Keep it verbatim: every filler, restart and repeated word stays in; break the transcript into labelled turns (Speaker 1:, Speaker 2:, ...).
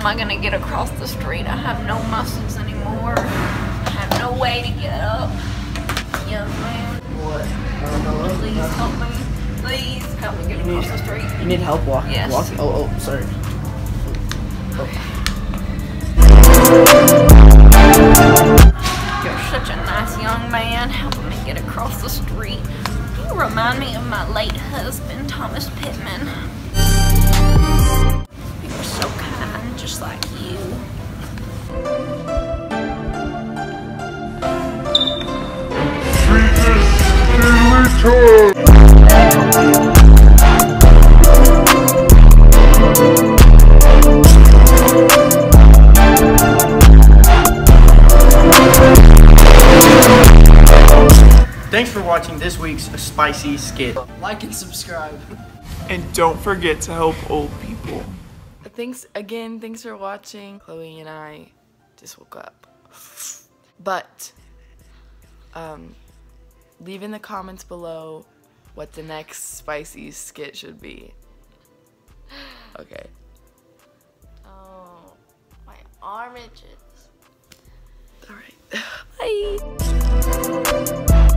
Speaker 1: am I gonna get across the street? I have no muscles anymore. I have no way to get up. Young man.
Speaker 2: What? Uh, hello?
Speaker 1: Please
Speaker 2: Uh,
Speaker 1: help me. Please help me get
Speaker 2: You
Speaker 1: across
Speaker 2: need-
Speaker 1: the street.
Speaker 2: You need help walking?
Speaker 1: Yes.
Speaker 2: Walking? Oh, oh, sorry. Oh.
Speaker 1: You're such a nice young man helping me get across the street. You remind me of my late husband, Thomas Pittman. He was so kind, just like you.
Speaker 3: Thanks for watching this week's Spicy Skit.
Speaker 2: Like and subscribe.
Speaker 4: And don't forget to help old people.
Speaker 5: Thanks again, thanks for watching. Chloe and I just woke up. But um leave in the comments below what the next spicy skit should be. Okay.
Speaker 1: Oh, my arm itches.
Speaker 5: Alright. Bye.